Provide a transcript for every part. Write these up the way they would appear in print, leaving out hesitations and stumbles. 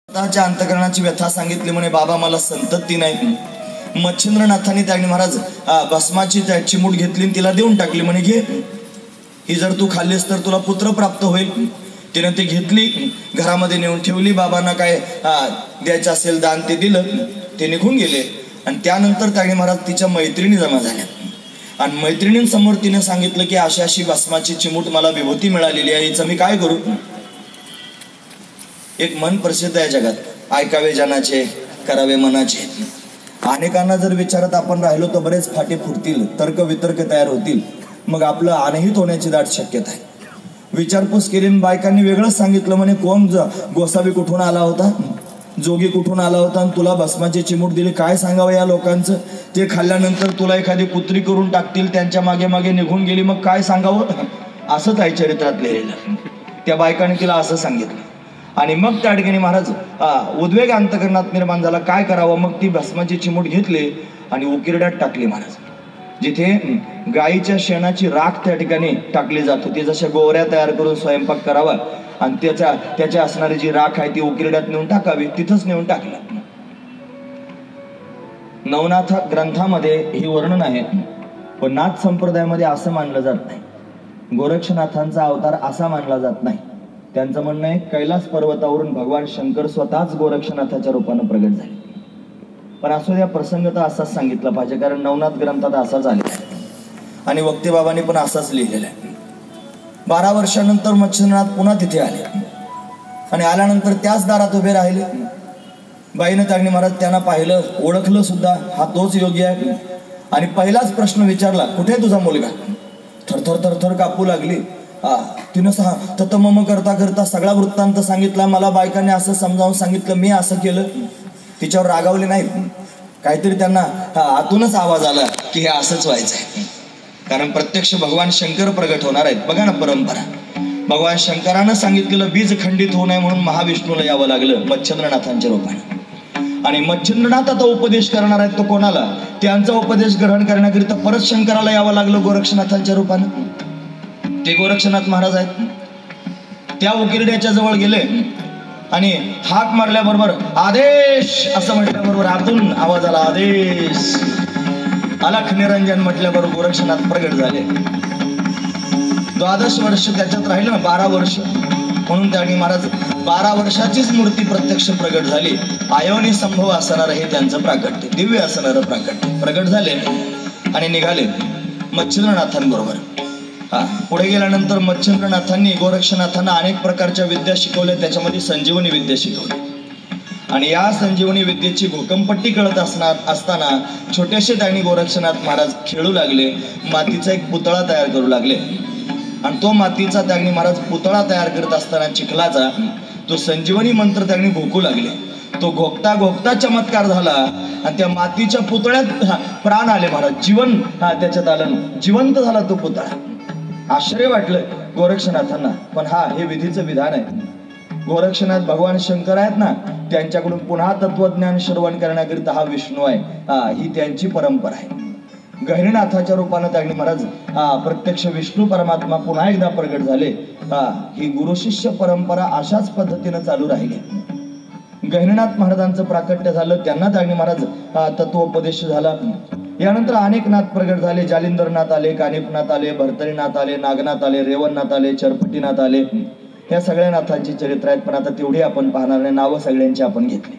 स्वतःच्या अंतकरणाची व्यथा सांगितली म्हणे, बाबा मला संतती नाही. मच्छिंद्रनाथांनी त्याने महाराज भस्माची चिमूट घेतली आणि तिला देऊन टाकली. म्हणे घे, ही जर तू खाल्लीस तर तुला पुत्र प्राप्त होईल. तिने ती घेतली, घरामध्ये नेऊन ठेवली. बाबांना काय द्यायचं असेल दान ते दिलं, ते निघून गेले. आणि त्यानंतर त्याने महाराज तिच्या मैत्रिणी जमा झाल्या आणि मैत्रिणींसमोर तिने सांगितलं की अशी अशी भस्माची चिमूट मला विभूती मिळालेली आहे, हिचं मी काय करू. एक मन प्रसिद्ध आहे जगात, ऐकावे जनाचे करावे मनाचे. अनेकांना जर विचारत आपण राहिलो तर बरेच फाटे फुटतील, तर्क वितर्क तयार होतील, मग आपलं अनहित होण्याची दाट शक्यता आहे. विचारपूस केली, बायकांनी वेगळंच सांगितलं. म्हणे कोण गोसावी कुठून आला होता, जोगी कुठून आला होता आणि तुला भस्माची चिमूट दिली. काय सांगावं या लोकांचं, ते खाल्ल्यानंतर तुला एखादी कुत्री करून टाकतील, त्यांच्या मागे मागे निघून गेली, मग काय सांगावं. असंच आहे चरित्रात लिहिलेलं. त्या बायकाने तिला असं सांगितलं आणि मग त्या ठिकाणी महाराज उद्वेग अंतकरणात निर्माण झाला. काय करावं, मग ती भस्माची चिमूट घेतली आणि उकिरड्यात टाकली महाराज. जिथे गायीच्या शेणाची राख त्या ठिकाणी टाकली जात होती, जशा गोवऱ्या तयार करून स्वयंपाक करावा आणि त्याच्या असणारी जी राख आहे ती उकिरड्यात नेऊन टाकावी, तिथंच नेऊन टाकलं. नवनाथ ग्रंथामध्ये ही वर्णन आहे, पण नाथ संप्रदायामध्ये असं मानलं जात नाही. गोरक्षनाथांचा अवतार असा मानला जात नाही. त्यांचं म्हणणं आहे कैलास पर्वतावरून भगवान शंकर स्वतःच गोरक्षनाथाच्या रूपानं प्रगट झाले. पण असो द्या, प्रसंग तर असाच सांगितला पाहिजे, कारण नवनाथ ग्रंथात असाच आलेला आहे आणि वक्ते बाबांनी पण असाच लिहिलेला आहे. 12 वर्षानंतर मच्छिंद्रनाथ पुन्हा तिथे आले आणि आल्यानंतर त्याच दारात उभे राहिले. बाईनं त्याने महाराज त्यांना पाहिलं, ओळखलं सुद्धा, हा तोच योगी आहे. आणि पहिलाच प्रश्न विचारला, कुठे आहे तुझा मुलगा. थरथर थरथर कापू लागली. तिनं ततमम करता करता सगळा वृत्तांत सांगितला. मला बायकांनी असं समजावून सांगितलं, मी असं केलं. तिच्यावर रागावले नाहीत, काहीतरी त्यांना आतूनच आवाज आला की हे असंच व्हायचं आहे, कारण प्रत्यक्ष भगवान शंकर प्रगट होणार आहेत. बघा ना परंपरा, भगवान शंकरानं सांगितलेलं बीज खंडित होऊ नये म्हणून महाविष्णूला यावं लागलं मच्छिंद्रनाथांच्या रूपाने. आणि मच्छिंद्रनाथ आता उपदेश करणार आहेत, तो कोणाला, त्यांचा उपदेश ग्रहण करण्याकरिता परत शंकराला यावं लागलं गोरक्षनाथांच्या रूपानं. ते गोरक्षनाथ महाराज आहेत. त्या उकिरड्याच्या जवळ गेले आणि हाक मारल्याबरोबर आदेश असं म्हटल्याबरोबर आतून आवाज आला, आदेश. अलख निरंजन म्हटल्याबरोबर गोरक्षनाथ प्रगट झाले. 12 वर्ष त्याच्यात राहिलं ना, 12 वर्ष, म्हणून त्यांनी महाराज 12 वर्षाचीच मूर्ती प्रत्यक्ष प्रगट झाली. आयोनी संभव असणार हे त्यांचं प्राकट्य, दिव्य असणारं प्राकट्य प्रगट झाले आणि निघाले मच्छिंद्रनाथांबरोबर. पुढे गेल्यानंतर मच्छिंद्रनाथांनी गोरक्षनाथांना अनेक प्रकारच्या विद्या शिकवल्या, त्याच्यामध्ये संजीवनी विद्या शिकवली. आणि या संजीवनी विद्येची घोकंपट्टी कळत असताना छोटेसे त्यांनी गोरक्षनाथ महाराज खेळू लागले. मातीचा एक पुतळा तयार करू लागले आणि तो मातीचा त्यांनी महाराज पुतळा तयार करत असताना चिखलाचा तो संजीवनी मंत्र त्यांनी घोकू लागले. तो घोकता घोकता चमत्कार झाला आणि त्या मातीच्या पुतळ्यात प्राण आले महाराज, जीवन त्याच्यात आलं, जिवंत झाला तो पुतळा. आश्चर्य वाटलं गोरक्षनाथांना, पण हे विधीचं विधान आहे. गोरक्षनाथ भगवान शंकर आहेत ना, त्यांच्याकडून पुन्हा तत्वज्ञान श्रवण करण्याकरिता हा विष्णू आहे, ही त्यांची परंपरा आहे. गहिनीनाथाच्या रूपानं त्यांनी महाराज प्रत्यक्ष विष्णू परमात्मा पुन्हा एकदा प्रगट झाले. ही गुरु शिष्य परंपरा अशाच पद्धतीनं चालू राहिली. गहिनीनाथ महाराजांचं प्राकट्य झालं, त्यांना त्यांनी महाराज तत्वोपदेश झाला. यानंतर अनेक नाथ प्रगट झाले. जालिंदरनाथ आले, कानिफनाथ आले, भरतरीनाथ आले, नागनाथ आले, रेवणनाथ आले, चरपटीनाथ आले. या सगळ्या नाथांची चरित्र आहेत, पण आता तेवढी आपण पाहणार नाही. नावं सगळ्यांची आपण घेतली.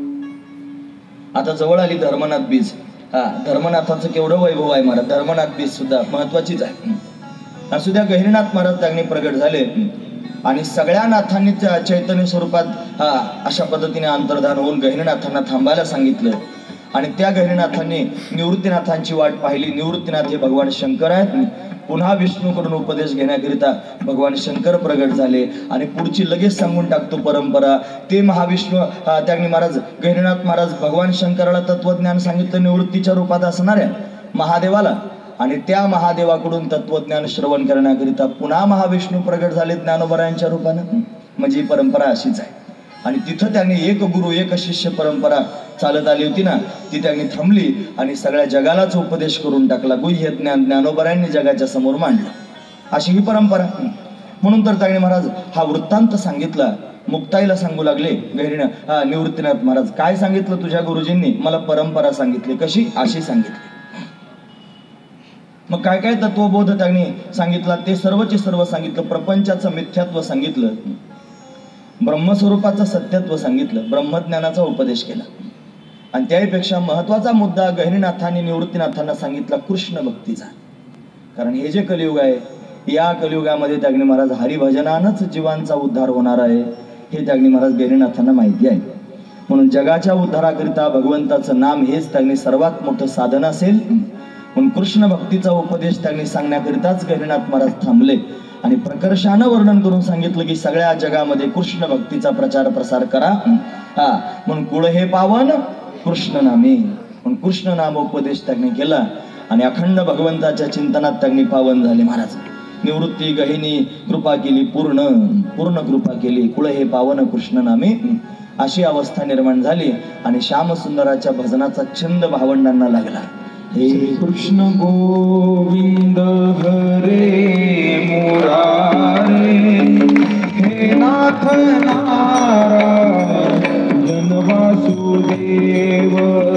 आता जवळ आली धर्मनाथ बीज. धर्मनाथाचं केवढं वैभव आहे महाराज. धर्मनाथ बीज सुद्धा महत्वाचीच आहे. असू द्या, गहिनीनाथ महाराज त्यांनी प्रगट झाले आणि सगळ्या नाथांनी चैतन्य स्वरूपात अशा पद्धतीने अंतर्धान होऊन गहिनीनाथांना थांबायला सांगितलं. आणि त्या गहिनीनाथांनी निवृत्तीनाथांची वाट पाहिली. निवृत्तीनाथ हे भगवान शंकर आहेत. पुन्हा विष्णूकडून उपदेश घेण्याकरिता भगवान शंकर प्रगट झाले आणि पुढची लगेच सांगून टाकतो परंपरा. ते महाविष्णू त्यांनी महाराज गहिनीनाथ महाराज भगवान शंकराला तत्वज्ञान सांगितलं निवृत्तीच्या रूपात असणाऱ्या महादेवाला, आणि त्या महादेवाकडून तत्वज्ञान श्रवण करण्याकरिता पुन्हा महाविष्णू प्रगट झाले ज्ञानोबरायांच्या रूपानं. म्हणजे ही परंपरा अशीच आहे. आणि तिथं त्यांनी एक गुरु एक शिष्य परंपरा चालत आली होती ना, ती त्यांनी थांबली आणि सगळ्या जगालाच उपदेश करून टाकला. गुह्य ज्ञान ज्ञानोबरायांनी जगाच्या समोर मांडलं. अशी ही परंपरा. म्हणून तर त्यांनी महाराज हा वृत्तांत सांगितला मुक्ताईला सांगू लागले निवृत्तीनाथ महाराज, काय सांगितलं तुझ्या गुरुजींनी? मला परंपरा सांगितली. कशी? अशी सांगितली. मग काय काय तत्वबोध त्यांनी सांगितला ते सर्वचे सर्व सांगितलं. प्रपंचाचं मिथ्यात्व सांगितलं, ब्रह्मस्वरूपाचं सत्यत्व सांगितलं, ब्रह्मज्ञानाचा उपदेश केला. आणि त्यापेक्षा महत्वाचा मुद्दा गहिनीनाथांनी निवृत्तीनाथांना सांगितला कृष्ण भक्तीचा. कारण हे जे कलियुग आहे, या कलियुगामध्ये त्याग्नी महाराज हरिभजनानंच जीवांचा उद्धार होणार आहे हे त्याग्नी महाराज गहिनीनाथांना माहिती आहे. म्हणून जगाच्या उद्धाराकरिता भगवंताचं नाम हेच त्याग्नी सर्वात मोठं साधन असेल. म्हणून कृष्ण भक्तीचा उपदेश त्यांनी सांगण्याकरिताच गहिनीनाथ महाराज थांबले आणि प्रकर्षानं वर्णन करून सांगितलं की सगळ्या जगामध्ये कृष्ण भक्तीचा प्रचार प्रसार करा. म्हणून कुळ हे पावन कृष्ण नामे. म्हणून कृष्ण नामोपदेश त्यांनी केला आणि अखंड भगवंताच्या चिंतनात त्यांनी पावन झाले महाराज. निवृत्ती गहिनी कृपा केली, पूर्ण कृपा केली. कुळ हे पावन कृष्ण नामे अशी अवस्था निर्माण झाली आणि श्यामसुंदराच्या भजनाचा छंद भावंडांना लागला. हे कृष्ण गोविंद हरे मुरारे, हे नाथ नारायण वासुदेव.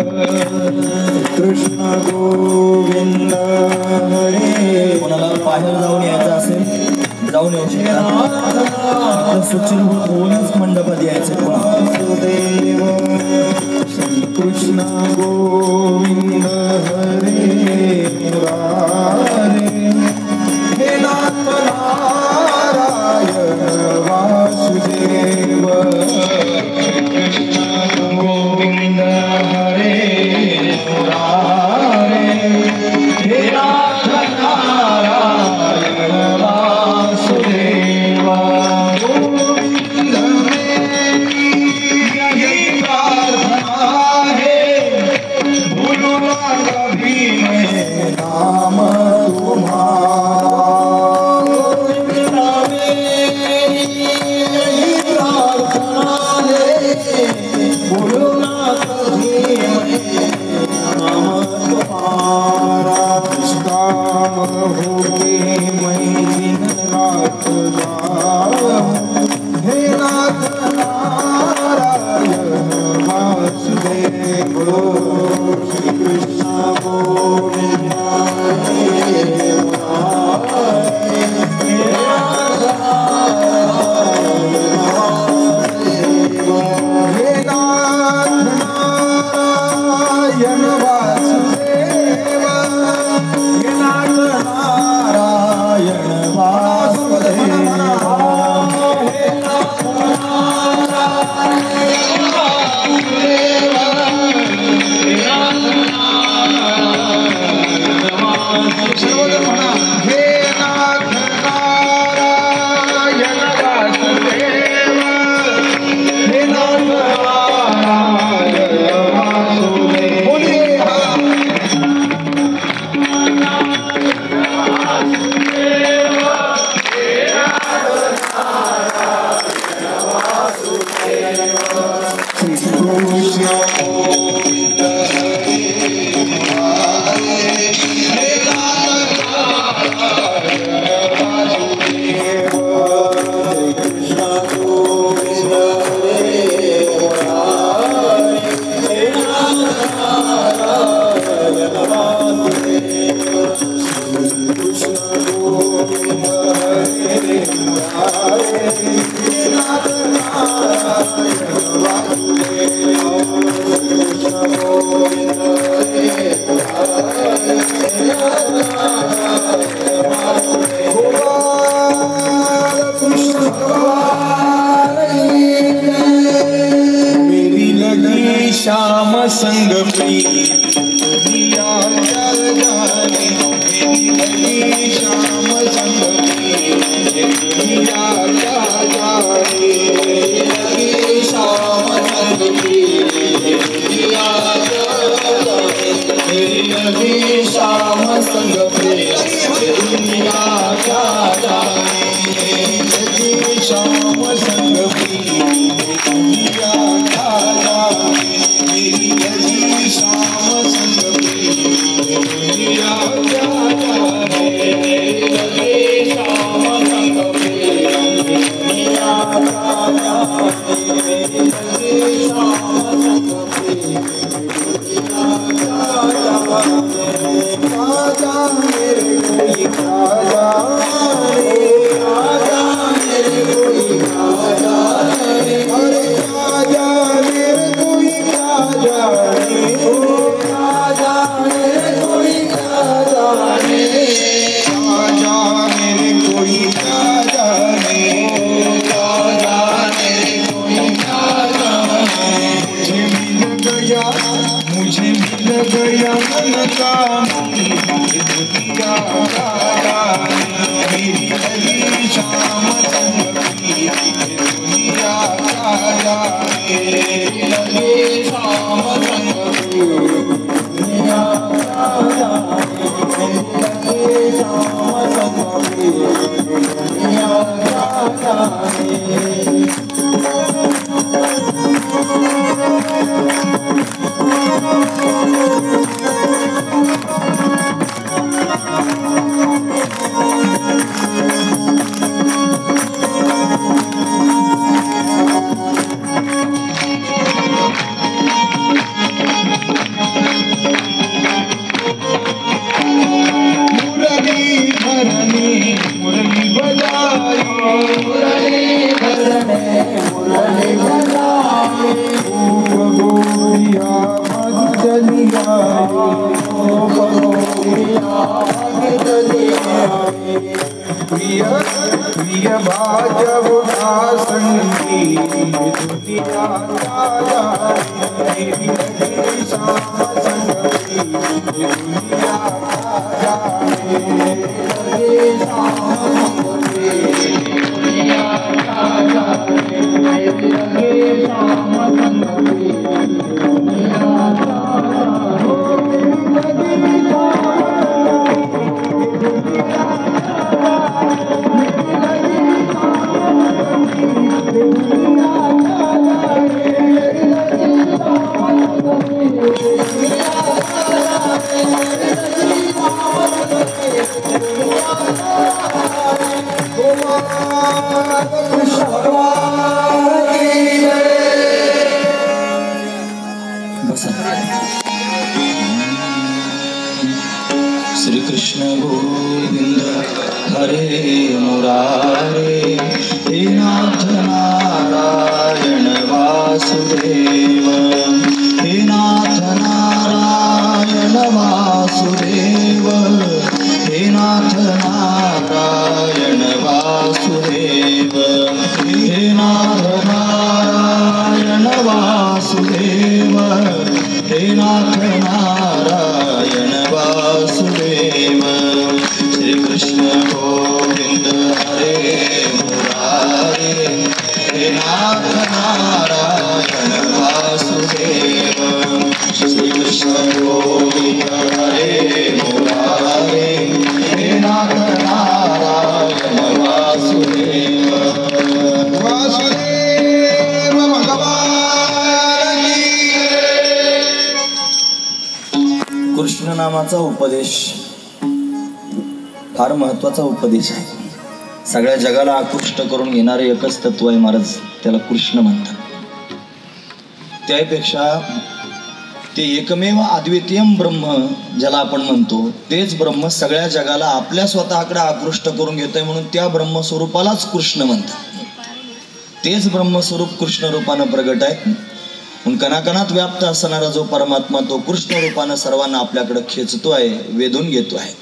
कृष्ण गोविंद हरे. कोणाला बाहेर जाऊन यायचं असेल जाऊन येऊ शकता. सुचिरभूत होऊनच मंडपात यायचं. वासुदेव. कृष्ण गोविंद हरे मुरारे, हे नाथ नारायण वासुदेव. कृष्ण गोविंद हरे मुरारे, हे नाथ नारायण वासुदेव. गोविंद मेरी प्रार्थना है, भूलूंगा कभी मैं नाम तुम्हारा. गोविंद मेरी प्रार्थना है, भूलूंगा कभी मैं नाम तुम्हारा. निष्काम होके मैं दिन रात गाऊं, हे नाथ नारायण वासुदेव. श्री कृष्ण गोविंद हरे मुरारे, हे नाथ नारायण वासुदेव. हे नाथ नारायण वासुदेव, हे नाथ नारायण वासुदेव. सर्वजण म्हणा, हे नाथ नारायण वासुदेव, हे नाथ नारायण वासुदेव. बोलिए मेरी लगी श्याम संग प्रीत दुनिया क्या जाने. मेरी लगी श्याम संग प्रीत दुनिया क्या जाने. मेरी लगी श्याम संग प्रीत दुनिया क्या जाने. मेरी लगी श्याम संग प्रीत दुनिया क्या जाने. लगी श्याम संग प्रीत दुनिया क्या जाने. मेरी लगी श्याम संग प्रीत दुनिया क्या जाने. मेरी लगी श्याम संग प्रीत दुनिया क्या जाने. तुझे मिल गया मन का दुनिया मेरी लगी शाम संग की दुनिया लगे शाम संग की दुनिया लगे शाम संग की दुनिया प्रिय भाजव संगी दुनिया शाम संगी दुनिया श्री कृष्ण गोविंद हरे मुरारे हे नाथ नारायण वासुदेव हे नाथ नारायण वासुदेव हे नाथ नारायण वासुदेव हे नाथ नारायण वासुदेव हे नाथ नारायण वासुदेव श्री कृष्ण गोविंद हरे मुरारे हे नाथ नारायण वासुदेव श्री कृष्ण गोविंद हरे मुरारे हे नाथ नारायण वासुदेव वासुदेव भगवान कृष्ण नामाचा उपदेश फार महत्वाचा उपदेश आहे. सगळ्या जगाला आकृष्ट करून घेणारे एकच तत्व आहे महाराज, त्याला कृष्ण म्हणतात. त्यापेक्षा ते एकमेव अद्वितीयम ब्रह्म ज्याला आपण म्हणतो तेच ब्रह्म सगळ्या जगाला आपल्या स्वतःकडे आकृष्ट करून घेतोय म्हणून त्या ब्रह्मस्वरूपालाच कृष्ण म्हणतात. तेच ब्रह्मस्वरूप कृष्ण रूपानं प्रगट आहे. म्हणून कणाकणात व्याप्त असणारा जो परमात्मा तो कृष्ण रूपानं सर्वांना आपल्याकडे खेचतो आहे, वेधून घेतो आहे.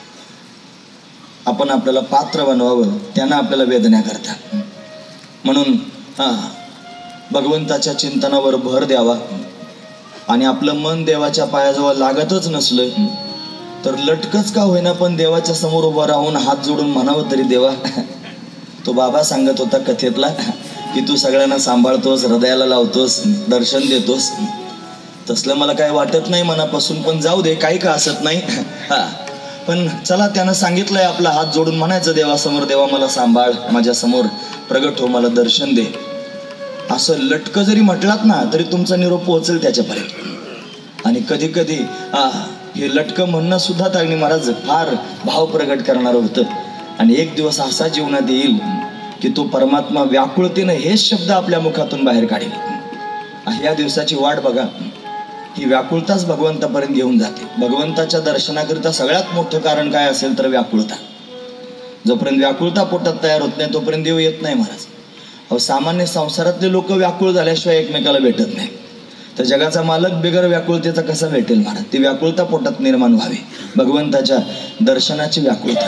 आपण आपल्याला पात्र बनवावं, त्यांना आपल्याला वेदना करतात. म्हणून भगवंताच्या चिंतनावर भर द्यावा आणि आपलं मन देवाच्या पायाजवळ लागतच नसलं तर लटकच का होईना पण देवाच्या समोर उभं राहून हात जोडून म्हणावं तरी देवा. तो बाबा सांगत होता कथेतला की तू सगळ्यांना सांभाळतोस, हृदयाला लावतोस, दर्शन देतोस. तसलं मला काय वाटत नाही मनापासून, पण जाऊ दे, काही का असत नाही. पण चला त्यानं सांगितलंय आपला हात जोडून म्हणायचं देवासमोर, देवा मला सांभाळ, माझ्या समोर प्रगट हो, मला दर्शन दे. असं लटक जरी म्हटलात ना तरी तुमचा निरोप पोहोचेल त्याच्यापर्यंत. आणि कधी कधी हे लटकं म्हणणं सुद्धा तागणी महाराज फार भाव प्रगट करणार होतं. आणि एक दिवस असा जीवनात येईल की तो परमात्मा व्याकुळतेनं हेच शब्द आपल्या मुखातून बाहेर काढेल. या दिवसाची वाट बघा. ही व्याकुळताच भगवंतापर्यंत घेऊन जाते. भगवंताच्या दर्शनाकरिता सगळ्यात मोठं कारण काय असेल तर व्याकुळता. जोपर्यंत व्याकुळता पोटात तयार होत नाही तोपर्यंत देव येत नाही महाराज. सामान्य संसारातले लोक व्याकुळ झाल्याशिवाय एकमेकाला भेटत नाही. तर जगाचा मालक बिगर व्याकुळतेचा कसा भेटेल महाराज. ती व्याकुळता पोटात निर्माण व्हावी, भगवंताच्या दर्शनाची व्याकुळता.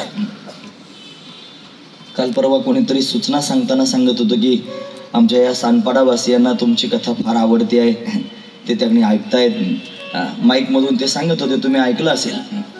काल परवा कोणीतरी सूचना सांगताना सांगत होतं की आमच्या या सानपाडावासियांना तुमची कथा फार आवडती आहे, ते त्यांनी ऐकतायत. माईक मधून ते सांगत होते, तुम्ही ऐकलं असेल.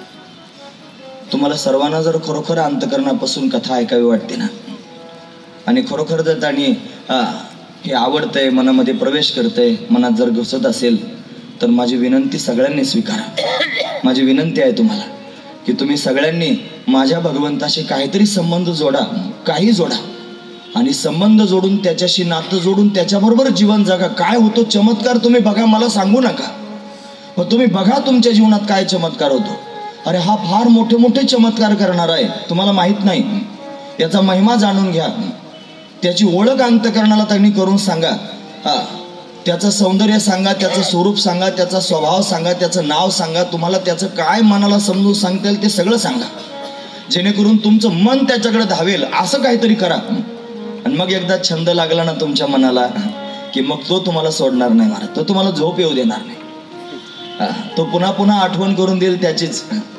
तुम्हाला सर्वांना जर खरोखर अंतकरणापासून कथा ऐकावी वाटते ना, आणि खरोखर जर त्यांनी हे आवडतंय, मनामध्ये प्रवेश करतंय, मनात जर घुसत असेल, तर माझी विनंती सगळ्यांनी स्वीकारा. माझी विनंती आहे तुम्हाला की तुम्ही सगळ्यांनी माझ्या भगवंताशी काहीतरी संबंध जोडा, काही जोडा, आणि संबंध जोडून त्याच्याशी नातं जोडून त्याच्याबरोबर जीवन जगा. काय होतो चमत्कार तुम्ही बघा, मला सांगू नका, पण तुम्ही बघा तुमच्या जीवनात काय चमत्कार होतो. अरे हा फार मोठे मोठे चमत्कार करणार आहे, तुम्हाला माहित नाही. याचा महिमा जाणून घ्या, त्याची ओळख अंतकरणाला त्यांनी करून सांगा. त्याचं सौंदर्य सांगा, त्याचं स्वरूप सांगा, त्याचा स्वभाव सांगा, त्याचं नाव सांगा. तुम्हाला त्याचं काय मनाला समजून सांगता येईल ते सगळं सांगा, जेणेकरून तुमचं मन त्याच्याकडे धावेल. असं काहीतरी करा, आणि मग एकदा छंद लागला ना तुमच्या मनाला की मग तो तुम्हाला सोडणार नाही महाराज, तो तुम्हाला झोप येऊ देणार नाही. तो पुन्हा पुन्हा आठवण करून देईल त्याचीच.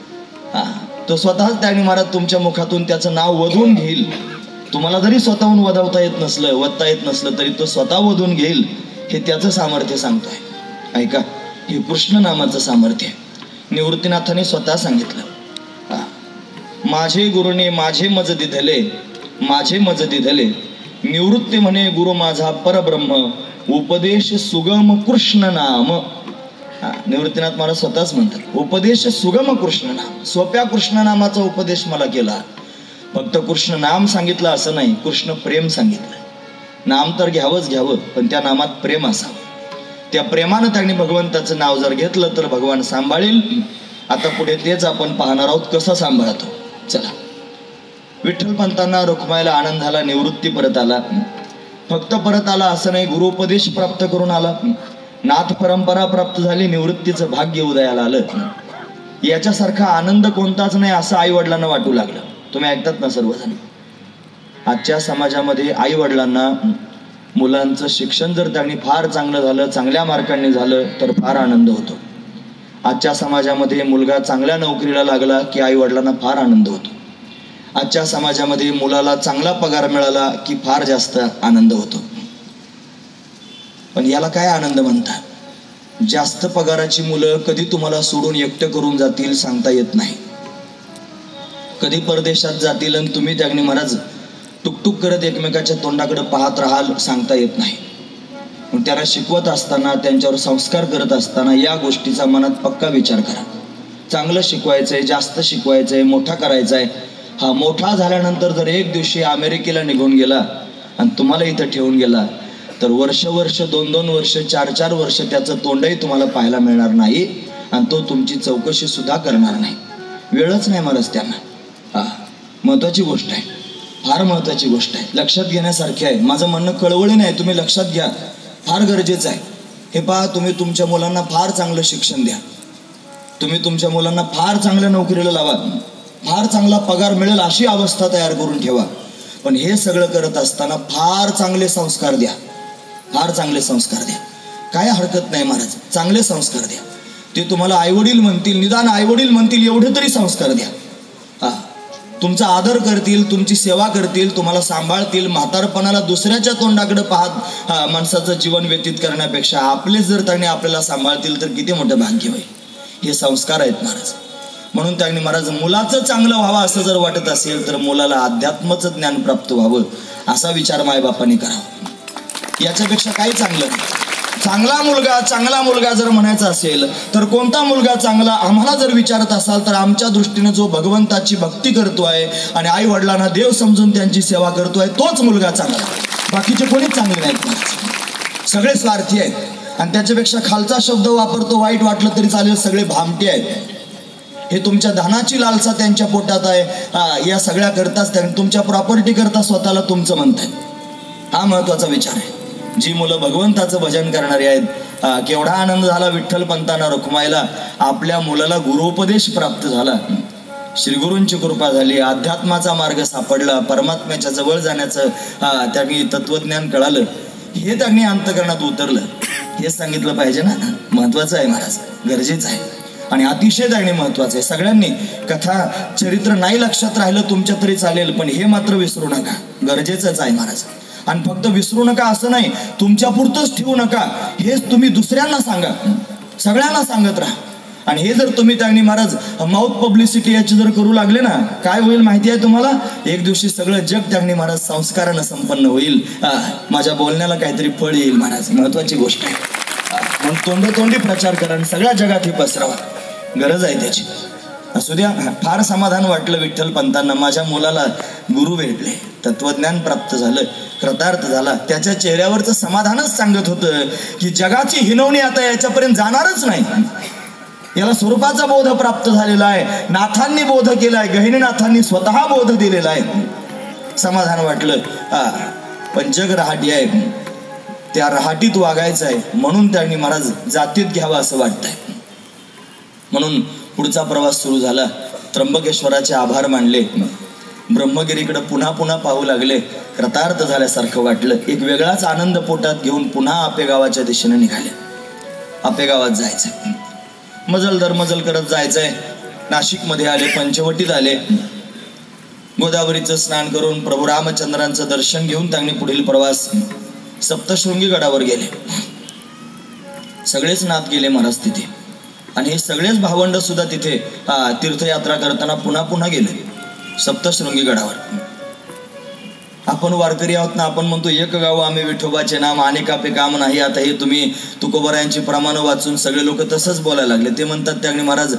तो स्वतःच त्याने महाराज तुमच्या मुखातून त्याचं नाव वधवून घेईल. तुम्हाला जरी स्वतःहून वधवता येत नसलं, वधता येत नसलं, तरी तो स्वतः वधवून घेईल. हे त्याचं सामर्थ्य सांगतोय. ऐका, हे कृष्ण नामाचं सामर्थ्य आहे. निवृत्तीनाथाने स्वतः सांगितलं, माझे गुरुने माझे मज दिधले, माझे मज दिधले, निवृत्ती म्हणे गुरु माझा परब्रह्म, उपदेश सुगम कृष्ण नाम. निवृत्तीनाथ महाराज स्वतःच म्हणतात, उपदेश सुगम कृष्ण नाम, सोप्या कृष्ण नामाचा उपदेश मला केला. फक्त कृष्ण नाम सांगितलं असं नाही, कृष्ण प्रेम सांगितलं. नाम तर घ्यावंच घ्यावं, पण त्या नामात प्रेम असावं. त्या प्रेमानं त्यांनी भगवंताचं नाव जर घेतलं तर भगवान सांभाळील. आता पुढे तेच आपण पाहणार आहोत, कसं सांभाळतो. चला, विठ्ठलपंतांना रुक्माईला आनंद झाला, निवृत्ती परत आला. फक्त परत आला असं नाही, गुरुपदेश प्राप्त करून आला, नाथ परंपरा प्राप्त झाली, निवृत्तीचं भाग्य उदयाला आलं. याच्यासारखा आनंद कोणताच नाही असं आई वडिलांना वाटू लागलं. तुम्ही ऐकतात ना सर्वजण, आजच्या समाजामध्ये आई वडिलांना मुलांचं शिक्षण जर त्यांनी फार चांगलं झालं, चांगल्या मार्कांनी झालं, तर फार आनंद होतो. आजच्या समाजामध्ये मुलगा चांगल्या नोकरीला लागला की आई वडिलांना फार आनंद होतो. आजच्या समाजामध्ये मुलाला चांगला पगार मिळाला की फार जास्त आनंद होतो. पण याला काय आनंद म्हणतात? जास्त पगाराची मुलं कधी तुम्हाला सोडून एकटं करून जातील सांगता येत नाही. कधी परदेशात जातील आणि तुम्ही त्यागणी महाराज टुकटुक करत एकमेकाच्या तोंडाकडे पाहत राहाल सांगता येत नाही. त्यांना शिकवत असताना, त्यांच्यावर संस्कार करत असताना या गोष्टीचा मनात पक्का विचार करा. चांगलं शिकवायचंय, जास्त शिकवायचंय, मोठा करायचाय. हा मोठा झाल्यानंतर जर एक दिवशी अमेरिकेला निघून गेला आणि तुम्हाला इथं ठेवून गेला, तर वर्ष 2-2 वर्ष 4-4 वर्ष त्याचं तोंडही तुम्हाला पाहायला मिळणार नाही, आणि तो तुमची चौकशी सुद्धा करणार नाही. वेळच नाही महाराज त्यांना. महत्वाची गोष्ट आहे, फार महत्वाची गोष्ट आहे, लक्षात घेण्यासारखी आहे. माझं म्हणणं कळवळी नाही, तुम्ही लक्षात घ्या, फार गरजेचं आहे. हे पहा, तुम्ही तुमच्या मुलांना फार चांगलं शिक्षण द्या, तुम्ही तुमच्या मुलांना फार चांगल्या नोकरीला लावा, फार चांगला पगार मिळेल अशी अवस्था तयार करून ठेवा. पण हे सगळं करत असताना फार चांगले संस्कार द्या, फार चांगले संस्कार द्या. काय हरकत नाही महाराज, चांगले संस्कार द्या. ते तुम्हाला आईवडील म्हणतील, निदान आईवडील म्हणतील एवढे तरी संस्कार द्या. तुमचा आदर करतील, तुमची सेवा करतील, तुम्हाला सांभाळतील. म्हातारपणाला दुसऱ्याच्या तोंडाकडे पाहत माणसाचं जीवन व्यतीत करण्यापेक्षा आपलेच जर त्यांनी आपल्याला सांभाळतील तर किती मोठं भाग्य होईल. हे संस्कार आहेत महाराज. म्हणून त्यांनी महाराज मुलाचं चांगलं व्हावं असं जर वाटत असेल तर मुलाला अध्यात्माचं ज्ञान प्राप्त व्हावं असा विचार मायबापांनी करावा. याच्यापेक्षा काही चांगलं नाही. चांगला मुलगा जर म्हणायचा असेल तर कोणता मुलगा चांगला आम्हाला जर विचारत असाल तर आमच्या दृष्टीने जो भगवंताची भक्ती करतोय आणि आई वडिलांना देव समजून त्यांची सेवा करतोय तोच मुलगा चांगला. बाकीचे कोणीच चांगले नाहीत, सगळे स्वार्थी आहेत. आणि त्याच्यापेक्षा खालचा शब्द वापरतो, वाईट वाटलं तरी चालेल, सगळे भामटे आहेत. हे तुमच्या धनाची लालसा त्यांच्या पोटात आहे, या सगळ्या करताच तुमच्या प्रॉपर्टी करता स्वतःला तुमचं म्हणताय. हा महत्वाचा विचार आहे. जी मुलं भगवंताचं भजन करणारी आहेत, केवढा आनंद झाला विठ्ठलपंतांना रुक्माईला. आपल्या मुलाला गुरुपदेश प्राप्त झाला, श्रीगुरूंची कृपा झाली, अध्यात्माचा मार्ग सापडला, परमात्म्याच्या जवळ जाण्याचं त्यांनी तत्वज्ञान कळालं. हे त्यांनी अंतकरणात उतरलं. हे सांगितलं पाहिजे ना, महत्वाचं आहे महाराज, गरजेचं आहे आणि अतिशय त्यांनी महत्वाचं आहे. सगळ्यांनी कथा चरित्र नाही लक्षात राहिलं तुमच्या तरी चालेल, पण हे मात्र विसरू नका, गरजेचंच आहे महाराज. आणि फक्त विसरू नका असं नाही, तुमच्या पुरतंच ठेवू नका, हेच तुम्ही दुसऱ्यांना सांगा. सगळ्यांना सांगत राहा. आणि हे जर तुम्ही त्यांनी महाराज माउथ पब्लिसिटी याची जर करू लागले ना, काय होईल माहिती आहे तुम्हाला? एक दिवशी सगळं जग त्यांनी महाराज संस्कारानं संपन्न होईल. माझ्या बोलण्याला काहीतरी फळ येईल महाराज. महत्वाची गोष्ट आहे. म्हणून तोंडी प्रचार करा आणि सगळ्या जगात हे पसरवा. गरज आहे त्याची. असू द्या. फार समाधान वाटलं विठ्ठल पंतांना. माझ्या मुलाला गुरु भेटले, तत्वज्ञान प्राप्त झालं, कृतार्थ झाला. त्याच्या चेहऱ्यावरचं समाधानच सांगत होतं की जगाची हिनवणी आता याच्यापर्यंत जाणारच नाही. याला स्वरूपाचा बोध प्राप्त झालेला आहे. नाथांनी बोध केलाय, गहिनीनाथांनी स्वतः बोध दिलेला आहे. समाधान वाटलं. पण जग रहाटी आहे, त्या रहाटीत वागायचं आहे. म्हणून त्यांनी महाराज जातीत घ्यावं असं वाटतंय. म्हणून पुढचा प्रवास सुरू झाला. त्र्यंबकेश्वराचे आभार मानले. ब्रह्मगिरीकडे पुन्हा पुन्हा पाहू लागले. कृतार्थ झाल्यासारखं वाटलं. एक वेगळाच आनंद पोटात घेऊन पुन्हा आपेगावाच्या दिशेने निघाले. आपेगावात जायचंय. मजल दर मजल करत जायचंय. नाशिकमध्ये आले, पंचवटीत आले. गोदावरीचं स्नान करून प्रभू रामचंद्रांचं दर्शन घेऊन त्यांनी पुढील प्रवास सप्तशृंगी गडावर गेले. सगळेच नाथ गेले महाराज तिथे. आणि हे सगळेच भावंड सुद्धा तिथे तीर्थयात्रा करताना पुन्हा पुन्हा गेले सप्तशृंगी गडावर. आपण वारकरी आहोत ना, आपण म्हणतो एक गाव आम्ही विठोबाचे नाम अनेकापे काम नाही. आता हे तुम्ही तुकोबरायांची प्रमाणं वाचून सगळे लोक तसंच बोलायला लागले. ते म्हणतात त्याने महाराज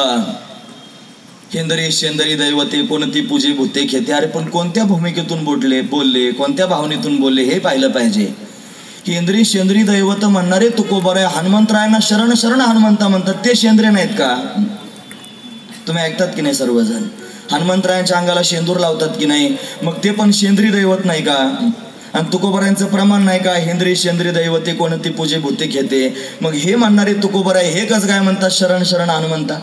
हेंदरी शेंदरी दैवते कोणती पूजे भूते खेते. अरे पण कोणत्या भूमिकेतून बोलले, कोणत्या भावनेतून बोलले हे पाहिलं पाहिजे. केंद्री शेंद्री दैवत म्हणणारे तुकोबराय हनुमंतरायांना शरण शरण हनुमंता म्हणतात. ते शेंद्रे नाहीत का? तुम्ही ऐकतात की नाही सर्वजण? हनुमंतरायांच्या अंगाला शेंदूर लावतात की नाही? मग ते पण शेंद्री दैवत नाही का? आणि तुकोबरायांचं प्रमाण नाही का? हेंद्री शेंद्री दैवते कोणती पूजे भूते घेते. मग हे म्हणणारे तुकोबराय हे कसं काय म्हणतात शरण शरण हनुमंता?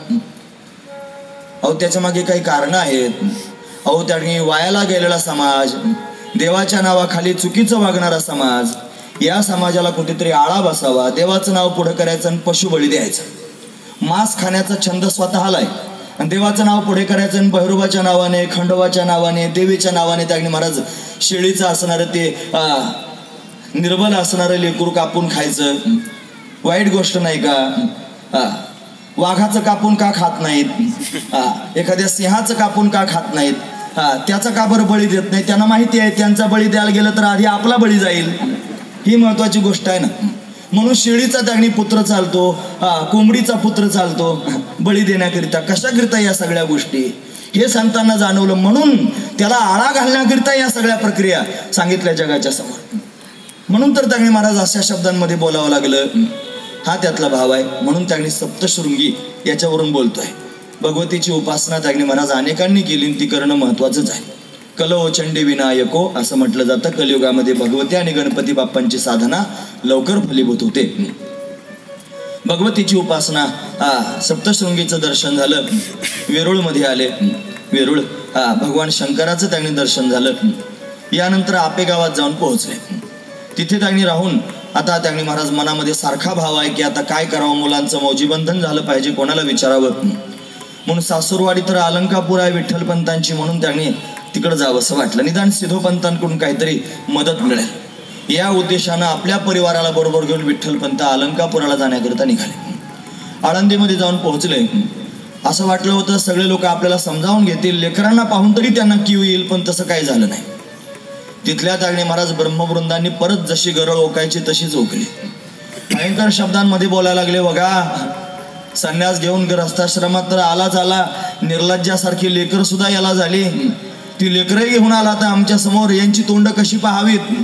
अहो त्याच्या मागे काही कारण आहेत. अहो त्यांनी वायाला गेलेला समाज, देवाच्या नावाखाली चुकीचं वागणारा समाज, या समाजाला कुठेतरी आळा बसावा. देवाचं नाव पुढे करायचं आणि पशुबळी द्यायचं. मांस खाण्याचा छंद स्वतःला आहे आणि देवाचं नाव पुढे करायचं आणि भैरवाच्या नावाने, खंडोबाच्या नावाने, देवीच्या नावाने त्यांनी महाराज शेळीचं असणारं ते निर्बल असणारं लेकरू कापून खायचं. वाईट गोष्ट नाही का? वाघाचं कापून का खात नाहीत? एखाद्या सिंहाचं कापून का खात नाहीत? त्याचा का बरं बळी देत नाही? त्यांना माहिती आहे त्यांचा बळी द्यायला गेलं तर आधी आपला बळी जाईल. ही महत्वाची गोष्ट आहे ना. म्हणून शेळीचा त्यांनी पुत्र चालतो, कोंबडीचा पुत्र चालतो बळी देण्याकरिता. कशाकरिता या सगळ्या गोष्टी? हे संतांना जाणवलं. म्हणून त्याला आळा घालण्याकरिता या सगळ्या प्रक्रिया सांगितल्या जगाच्या समोर. म्हणून तर त्यांनी महाराज अशा शब्दांमध्ये बोलावं लागलं. हा त्यातला भाव आहे. म्हणून त्यांनी सप्तशृंगी याच्यावरून बोलतोय. भगवतीची उपासना त्यांनी महाराज अनेकांनी केली. ती करणं महत्वाचंच आहे. कलो चंडी विनायको असं म्हटलं जातं. कलियुगामध्ये भगवती आणि गणपती बाप्पांची साधना लवकर फलीभूत होते. भगवतीची उपासना, सप्तशृंगीचं दर्शन झालं. वेरूळमध्ये आले. वेरूळ भगवान शंकराचं त्यांनी दर्शन झालं. यानंतर आपेगावात जाऊन पोहोचले. तिथे त्यांनी राहून आता त्यांनी महाराज मनामध्ये सारखा भाव आहे की आता काय करावं, मुलांचं मौजीबंधन झालं पाहिजे, कोणाला विचारावं. म्हणून सासूरवाडी तर अलंकापूर आहे विठ्ठलपंतांची, म्हणून त्यांनी तिकडं जावं असं वाटलं. निदान सिद्धोपंतांकडून काहीतरी मदत मिळेल या उद्देशानं आपल्या परिवाराला बरोबर घेऊन विठ्ठलपंत अलंकापुराला जाण्याकरिता निघाले. आळंदीमध्ये जाऊन पोहोचले. असं वाटलं होतं सगळे लोक आपल्याला समजावून घेतील, लेकरांना पाहून तरी त्यांना कीव येईल, पण तसं काही झालं नाही. तिथल्या तागणे महाराज ब्रह्मवृंदांनी परत जशी गरळ ओकायची तशीच ओकली. भयंकर शब्दांमध्ये बोलायला लागले. बघा, संन्यास घेऊन ग्रस्थाश्रमात तर आलाच आला, निर्लज्जासारखी लेकर सुद्धा याला झाली. ती लेकरही घेऊन आला तर आमच्या समोर यांची तोंड कशी पाहावीत,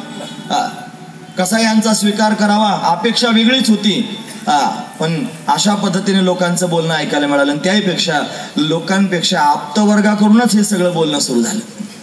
कसा यांचा स्वीकार करावा, अपेक्षा वेगळीच होती. पण अशा पद्धतीने लोकांचं बोलणं ऐकायला मिळालं. आणि त्याहीपेक्षा लोकांपेक्षा आप्तवर्गाकडूनच हे सगळं बोलणं सुरू झालं.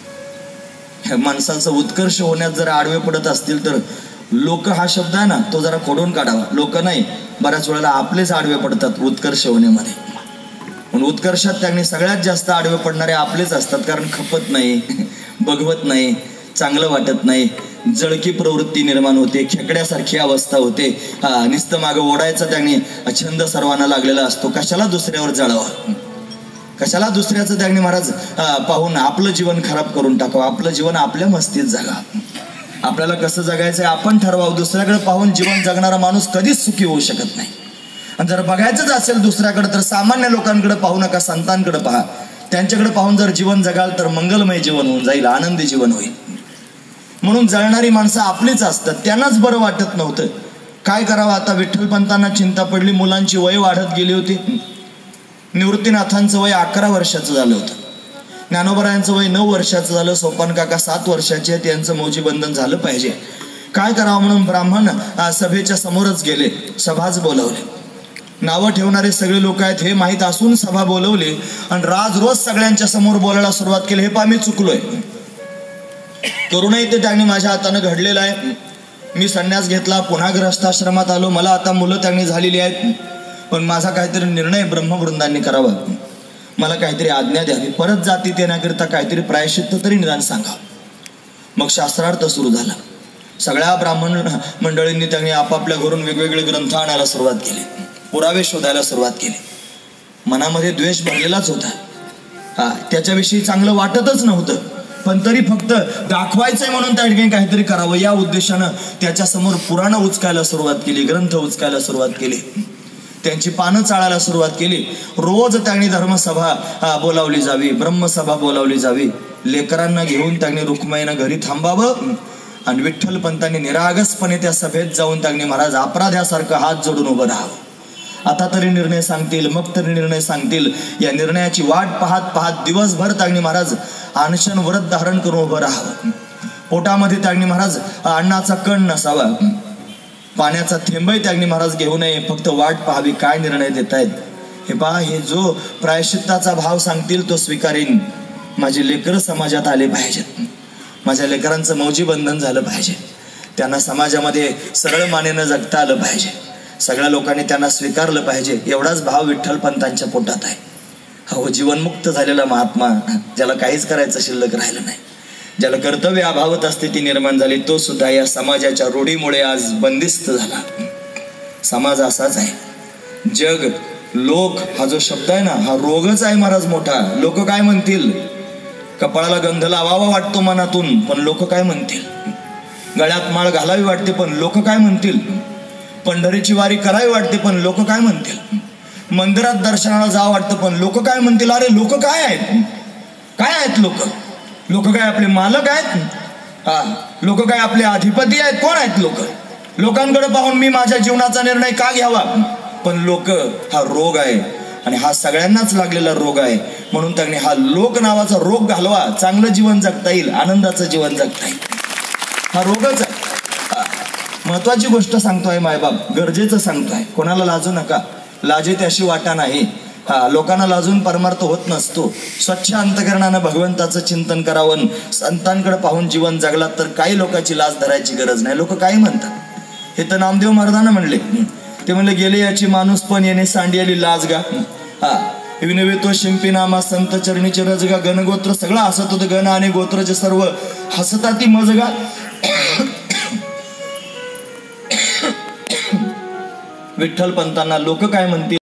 माणसाचं उत्कर्ष होण्यात जर आडवे पडत असतील तर लोक हा शब्द आहे ना, तो जरा खोडून काढावा. लोक नाही, बऱ्याच वेळेला आपलेच आडवे पडतात उत्कर्ष होण्यामध्ये. म्हणून उत्कर्षात त्यांनी सगळ्यात जास्त आडवे पडणारे आपलेच असतात. कारण खपत नाही, बघवत नाही, चांगलं वाटत नाही, जळकी प्रवृत्ती निर्माण होते, खेकड्यासारखी अवस्था होते. नुसतं मागं ओढायचा त्यांनी छंद सर्वांना लागलेला असतो. कशाला दुसऱ्यावर जळावा, कशाला दुसऱ्याचं त्यांनी महाराज पाहून आपलं जीवन खराब करून टाकावं. आपलं जीवन आपल्या मस्तीत जगा. आपल्याला कसं जगायचंय आपण ठरवावं. दुसऱ्याकडे पाहून जीवन जगणारा माणूस कधीच सुखी होऊ शकत नाही. आणि जर बघायचंच असेल दुसऱ्याकडे तर सामान्य लोकांकडे पाहू नका, संतांकडे पहा. त्यांच्याकडे पाहून जर जीवन जगाल तर मंगलमय जीवन होऊन जाईल, आनंदी जीवन होईल. म्हणून जळणारी माणसं आपलीच असतात. त्यांनाच बरं वाटत नव्हतं. काय करावं आता? विठ्ठलपंतांना चिंता पडली. मुलांची वय वाढत गेली होती. निवृत्तीनाथांचं वय 11 वर्षाचं झालं होतं. ज्ञानोबरायांचं वय 9 वर्षाचं झालं. सोपान काका 7 वर्षाचे आहेत. यांचं मौजी बंधन झालं पाहिजे. काय करावं म्हणून ब्राह्मण सभेच्या समोरच गेले. सभाच बोलावले. नावं ठेवणारे सगळे लोक आहेत हे माहीत असून सभा बोलवली आणि राज रोज सगळ्यांच्या समोर बोलायला सुरुवात केली. हे पहा, मी चुकलोय. करूनही ते त्यांनी माझ्या हातानं घडलेलं आहे. मी संन्यास घेतला, पुन्हा गृहस्थाश्रमात आलो. मला आता मुलं त्यांनी झालेली आहेत. पण माझा काहीतरी निर्णय ब्रह्मवृंदांनी करावा. मला काहीतरी आज्ञा द्यावी. परत जातीत येण्याकरिता काहीतरी प्रायश्चित्त तरी निदान सांगा. मग शास्त्रार्थ सुरू झाला. सगळ्या ब्राह्मण मंडळींनी त्यांनी आपापल्या घरून वेगवेगळे ग्रंथ आणायला सुरुवात केली. पुरावे शोधायला सुरुवात केली. मनामध्ये द्वेष भरलेलाच होता. त्याच्याविषयी चांगलं वाटतच नव्हतं. पण तरी फक्त दाखवायचंय म्हणून त्या ठिकाणी काहीतरी करावं या उद्देशानं त्याच्यासमोर पुराणं उचकायला सुरुवात केली, ग्रंथ उचकायला सुरुवात केली, त्यांची पानं चाळायला सुरुवात केली. रोज त्यांनी धर्मसभा बोलावली जावी, ब्रह्मसभा बोलावली जावी. लेकरांना घेऊन त्यांनी रुक्माईनं घरी थांबावं आणि विठ्ठलपंतांनी निरागसपणे त्या सभेत जाऊन त्यांनी महाराज अपराध्यासारखं हात जोडून उभं राहावं. आता तरी निर्णय सांगतील, मग तरी निर्णय सांगतील. या निर्णयाची वाट पाहत पाहत दिवसभर त्यांनी महाराज अनशन व्रत धारण करून उभं राहावं. पोटामध्ये त्यांनी महाराज अन्नाचा कण नसावा, पाण्याचा थेंबही त्यांनी महाराज घेऊ नये. फक्त वाट पाहावी काय निर्णय देत आहेत. हे पहा, हे जो प्रायश्चित्ताचा भाव सांगतील तो स्वीकारेन. माझे लेकर समाजात आले पाहिजेत. माझ्या लेकरांचं मौजी बंधन झालं पाहिजे. त्यांना समाजामध्ये सरळ मानेनं जगता आलं पाहिजे. सगळ्या लोकांनी त्यांना स्वीकारलं पाहिजे. एवढाच भाव विठ्ठलपंतांच्या पोटात आहे. हो, जीवनमुक्त झालेला महात्मा, ज्याला काहीच करायचं शिल्लक राहिलं नाही, ज्याला कर्तव्य अभावत असते ती निर्माण झाली, तो सुद्धा या समाजाच्या रूढीमुळे आज बंदिस्त झाला. समाज असाच आहे. जग, लोक हा जो शब्द आहे ना, हा रोगच आहे महाराज मोठा. लोक काय म्हणतील? कपाळाला गंध लावावा वाटतो मनातून, पण लोक काय म्हणतील? गळ्यात माळ घालावी वाटते, पण लोक काय म्हणतील? पंढरीची वारी करावी वाटते, पण लोक काय म्हणतील? मंदिरात दर्शनाला जावं वाटतं, पण लोक काय म्हणतील? अरे लोक काय आहेत? काय आहेत लोक? लोक काय आपले मालक आहेत? लोक काय आपले अधिपती आहेत? कोण आहेत लोक? लोकांकडे पाहून मी माझ्या जीवनाचा निर्णय का घ्यावा? पण लोक हा रोग आहे आणि हा सगळ्यांनाच लागलेला रोग आहे. म्हणून त्यांनी हा लोक नावाचा रोग घालवा. चांगलं जीवन जगता येईल, आनंदाचं जीवन जगता येईल. हा रोगच आहे. महत्वाची गोष्ट सांगतोय मायबाप, गरजेचं सांगतोय. कोणाला लाजू नका. लाजे त्याशी वाटा नाही. लोकांना लाजून परमार्थ होत नसतो. स्वच्छ अंतकरणानं भगवंताचं चिंतन करावं. संतांकडे पाहून जीवन जगलात तर काही लोकांची लाज धरायची गरज नाही. लोक काही म्हणतात? हे तर नामदेव महाराजांना म्हणले. ते म्हणले, गेले याची माणूस पण येणे सांडियाली लाज गा. विनवे तो शिंपी नामा संत चरणीचे रजगा. गणगोत्र सगळं हसत होतं. गण आणि गोत्रचे सर्व हसताती मजगा. विठ्ठलपंतांना लोक काय म्हणतील